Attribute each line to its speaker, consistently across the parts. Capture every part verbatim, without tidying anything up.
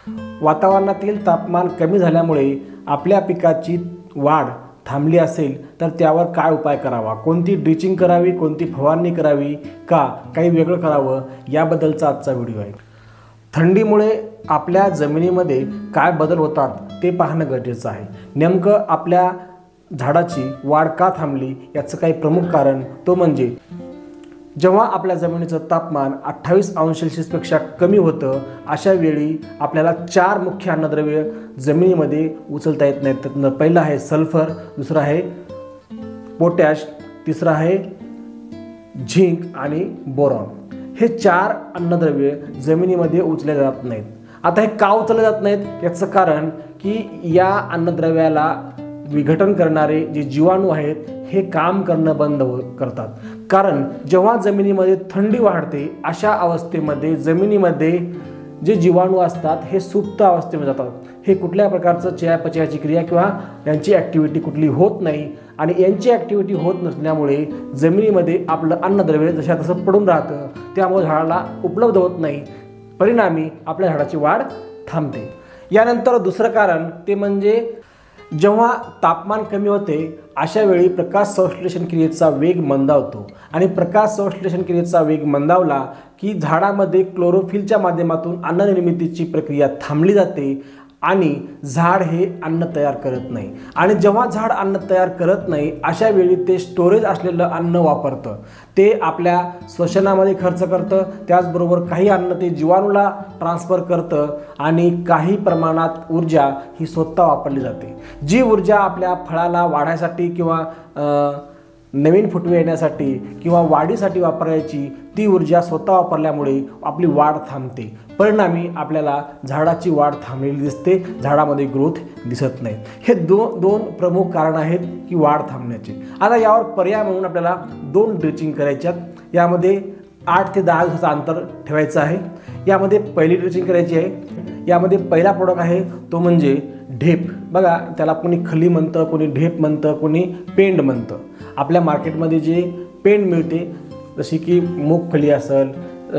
Speaker 1: वातावरणातील तापमान कमी झाल्यामुळे आपल्या पिकाची वाढ थांबली असेल तर त्यावर काय उपाय करावा, कोणती ड्रिचिंग करावी, कोणती फवारणी करावी, का काही वेगळं करावं, याबद्दलचा आजचा व्हिडिओ आहे। थंडीमुळे आपल्या जमिनीमध्ये काय बदल होतात ते पाहणं गरजेचं आहे। नेमकं आपल्या झाडाची वाढ का थांबली याचं काही प्रमुख कारण तो म्हणजे जेव्हा आपल्या जमिनीचं तापमान अठ्ठावीस अंश सेल्सिअसपेक्षा कमी होतं अशा वेळी आपल्याला चार मुख्य अन्नद्रव्य जमिनीमध्ये उचलता येत नाहीत। त्यातनं पहिलं आहे सल्फर, दुसरं आहे पोटॅश, तिसरं आहे झिंक आणि बोरॉन। हे चार अन्नद्रव्य जमिनीमध्ये उचलले जात नाहीत। आता हे का उचलले जात नाहीत याचं कारण की या अन्नद्रव्याला विघटन करणारे जे जीवाणू आहेत हे काम करणं बंद करतात। कारण जेव्हा जमिनीमध्ये थंडी वाढते अशा अवस्थेमध्ये जमिनीमध्ये जे जीवाणू असतात हे सुप्त अवस्थेमध्ये जातात। हे कुठल्या प्रकारचं चयापचयाची क्रिया किंवा यांची ॲक्टिव्हिटी कुठली होत नाही आणि यांची ॲक्टिव्हिटी होत नसल्यामुळे जमिनीमध्ये आपलं अन्नद्रव्य जशा तसं पडून राहतं, त्यामुळे झाडाला उपलब्ध होत नाही, परिणामी आपल्या झाडाची वाढ थांबते। यानंतर दुसरं कारण ते म्हणजे जेव्हा तापमान कमी होते अशा वेळी प्रकाश संश्लेषण क्रियेचा वेग मंदावतो आणि प्रकाश संश्लेषण क्रियेचा वेग मंदावला की झाडामध्ये क्लोरोफिलच्या माध्यमातून अन्न निर्मितीची प्रक्रिया थांबली जाते आणि झाड हे अन्न तयार करत नाही। आणि जेव्हा झाड अन्न तयार करत नाही अशा वेळी ते स्टोरेज असलेलं अन्न वापरतं, ते आपल्या श्वसनामध्ये खर्च करतं, त्याचबरोबर काही अन्न ते जीवाणूला ट्रान्सफर करतं आणि काही प्रमाणात ऊर्जा ही स्वतः वापरली जाते। जी ऊर्जा आपल्या फळाला वाढायसाठी किंवा नवीन फुटवे येण्यासाठी किंवा वाढीसाठी वापरायची ती ऊर्जा स्वतः वापरल्यामुळे आपली वाढ थांबते, परिणामी आपल्याला झाडाची वाढ थांबलेली दिसते, झाडामध्ये ग्रोथ दिसत नाही। हे दोन दोन प्रमुख कारण आहेत की वाढ थांबण्याचे। आता यावर पर्याय म्हणून आपल्याला दोन ड्रिचिंग करायच्यात। यामध्ये आठ ते दहा दिवसाचं अंतर ठेवायचं आहे। यामध्ये पहिली ड्रिचिंग करायची आहे। यामध्ये पहिला प्रोडक्ट आहे तो म्हणजे ढेप। बघा, त्याला कोणी खली म्हणतं, कोणी ढेप म्हणतं, कोणी पेंड म्हणतं। आपल्या मार्केटमध्ये जे पेंड मिळते जशी की मूगफली असेल,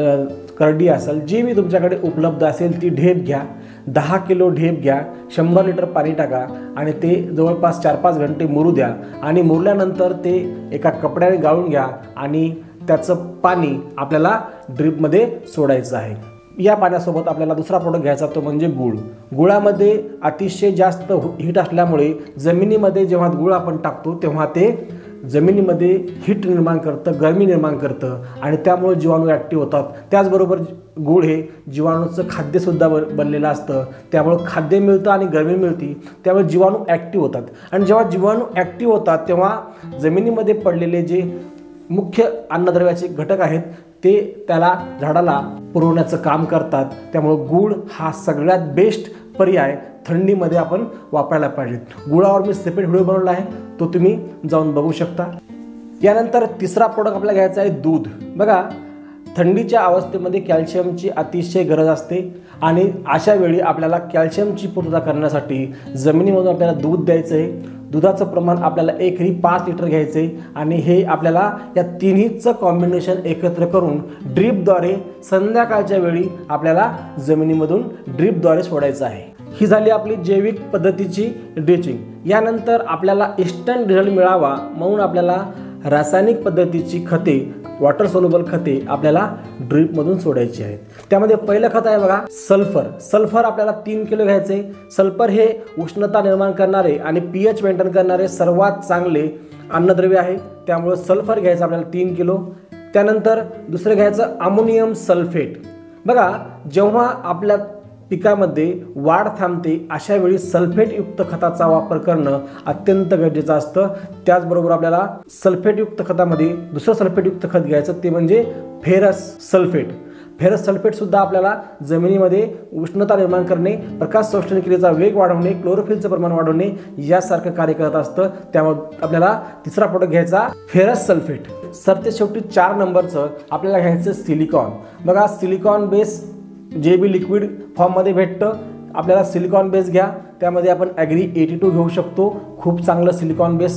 Speaker 1: करडी असेल, जी मी तुमच्याकडे उपलब्ध असेल ती ढेप घ्या। दहा किलो ढेप घ्या, शंभर लिटर पाणी टाका आणि ते जवळपास चार पाच घंटे मुरू द्या आणि मुरल्यानंतर ते एका कपड्याने गाळून घ्या आणि त्याचं पाणी आपल्याला ड्रीपमध्ये सोडायचं आहे। या पाण्यासोबत आपल्याला दुसरा प्रोडक्ट घ्यायचा तो म्हणजे गूळ। गुळामध्ये अतिशय जास्त हीट असल्यामुळे जमिनीमध्ये जेव्हा गूळ आपण टाकतो तेव्हा ते जमिनीमध्ये हीट निर्माण करतं, गरमी निर्माण करतं आणि त्यामुळे जीवाणू ॲक्टिव्ह होतात। त्याचबरोबर गूळ हे जीवाणूचं खाद्यसुद्धा ब बनलेलं असतं, त्यामुळे खाद्य मिळतं आणि गरमी मिळते, त्यामुळे जीवाणू ॲक्टिव्ह होतात। आणि जेव्हा जीवाणू ॲक्टिव्ह होतात तेव्हा जमिनीमध्ये पडलेले जे मुख्य अन्नद्रव्याचे घटक आहेत ते त्याला झाडाला पुरवण्याचं काम करतात। त्यामुळे गूळ हा सगळ्यात बेस्ट पर्याय थंडीमध्ये आपण वापरायला पाहिजेत। गुळावर मी सेपरेट व्हिडिओ बनवला आहे, तो तुम्ही जाऊन बघू शकता। यानंतर तिसरा प्रोडक्ट आपल्याला घ्यायचा आहे दूध। बघा, थंडीच्या अवस्थेमध्ये कॅल्शियमची अतिशय गरज असते आणि अशा वेळी आपल्याला कॅल्शियमची पूर्तता करण्यासाठी जमिनीमधून आपल्याला दूध द्यायचं आहे। दुधाचं प्रमाण आपल्याला एकरी पाच लिटर घ्यायचं आहे आणि हे आपल्याला या तिन्हीचं कॉम्बिनेशन एकत्र करून ड्रीपद्वारे संध्याकाळच्या वेळी आपल्याला जमिनीमधून ड्रीपद्वारे सोडायचं आहे। ही झाली आपली जैविक पद्धतीची ड्रिचिंग। यानंतर आपल्याला इन्स्टंट रिझल्ट मिळावा म्हणून आपल्याला रासायनिक पद्धतीची खते, वॉटर सोल्युबल खते आपल्याला ड्रीपमधून सोडायची आहेत। त्यामध्ये पहिलं खत आहे बघा सल्फर। सल्फर आपल्याला तीन किलो घ्यायचे। सल्फर हे उष्णता निर्माण करणारे आणि पीएच मेंटेन करणारे सर्वात चांगले अन्नद्रव्य आहे, त्यामुळे सल्फर घ्यायचं आपल्याला तीन किलो। त्यानंतर दुसरं घ्यायचं अमोनियम सल्फेट। बघा, जेव्हा आपल्या पिकामध्ये वाढ थांबते अशा वेळी सल्फेटयुक्त खताचा वापर करणं अत्यंत गरजेचं असतं। त्याचबरोबर आपल्याला सल्फेटयुक्त खतामध्ये दुसरं सल्फेटयुक्त खत घ्यायचं ते म्हणजे फेरस सल्फेट। फेरस सल्फेट सुद्धा आपल्याला जमिनीमध्ये उष्णता निर्माण करणे, प्रकाश संश्लेषण क्रियेचा वेग वाढवणे, क्लोरोफिलचं प्रमाण वाढवणे यासारखं कार्य करत असतं। त्यामुळे आपल्याला तिसरा प्रोडक्ट घ्यायचा फेरस सल्फेट। सरते शेवटी चार नंबरचं आपल्याला घ्यायचं सिलिकॉन। बघा, सिलिकॉन बेस जे बी लिक्विड फॉर्ममध्ये भेटतं, आपल्याला सिलिकॉन बेस घ्या। त्यामध्ये आपण ॲग्री एटी टू घेऊ शकतो, खूप चांगलं सिलिकॉन बेस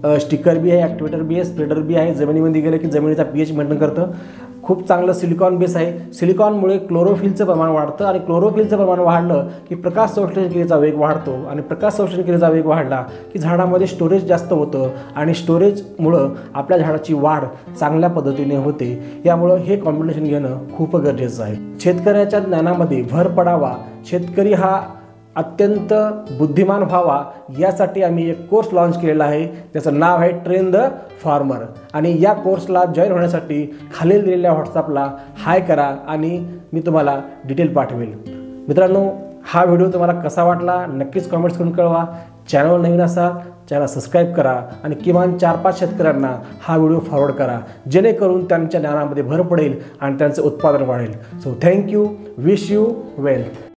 Speaker 1: स्टिकर बी आहे, ॲक्टिवेटर बी आहे, स्प्रेडर बी आहे, जमिनीमध्ये गेलं की जमिनीचा पीएच मेंटेन करतं. खूप चांगलं सिलिकॉन बेस आहे. सिलिकॉनमुळे क्लोरोफिलचं प्रमाण वाढतं आणि क्लोरोफिलचं प्रमाण वाढलं की प्रकाश संश्लेषण क्रियेचा वेग वाढतो आणि प्रकाश संश्लेषण क्रियेचा वेग वाढला की झाडामध्ये स्टोरेज जास्त होतं आणि स्टोरेजमुळं आपल्या झाडाची वाढ चांगल्या पद्धतीने होते. यामुळं हे कॉम्बिनेशन घेणं खूप गरजेचं आहे. शेतकऱ्याच्या ज्ञानामध्ये भर पडावा, शेतकरी हा अत्यंत बुद्धिमान व्हावा यासाठी आम्ही एक कोर्स लॉन्च केलेला आहे. त्याचं नाव आहे ट्रेन द फार्मर. आणि या कोर्सला जॉईन होण्यासाठी खालील दिलेल्या व्हॉट्सअपला हाय करा आणि मी तुम्हाला डिटेल पाठवेल. मित्रांनो, हा व्हिडिओ तुम्हाला कसा वाटला नक्कीच कमेंट्स करून कळवा. चॅनल नवीन असाल चॅनल सबस्क्राईब करा आणि किमान चार पाच शेतकऱ्यांना हा व्हिडिओ फॉरवर्ड करा, जेणेकरून त्यांच्या ज्ञानामध्ये भर पडेल आणि त्यांचं उत्पादन वाढेल. So thank you. Wish you well.